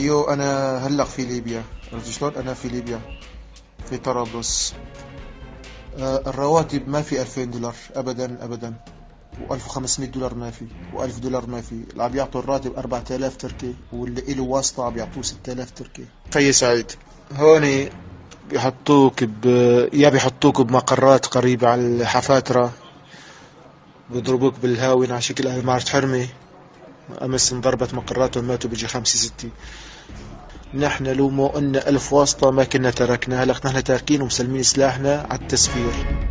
خيو انا هلق في ليبيا، عرفت شلون؟ انا في ليبيا في طرابلس. الرواتب ما في 2000 دولار ابدا ابدا، و1500 دولار ما في، و1000 دولار ما في. اللي عم يعطوا الراتب 4000 تركي، واللي له واسطة عم يعطوه 6000 تركي. خي سعيد، هون يا بيحطوك بمقرات قريبة على الحفاترة، بيضربوك بالهاون على شكل عمارة حرمة. أمس انضربت مقرات وماتوا بيجي 5 6. نحن لو مو قلنا 1000 واسطة ما كنا تركنا. هلق نحن تاركين ومسلمين سلاحنا على التسفير.